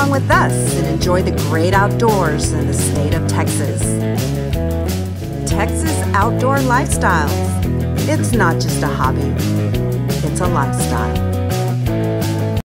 along with us and enjoy the great outdoors in the state of Texas. Texas outdoor lifestyles. It's not just a hobby, it's a lifestyle.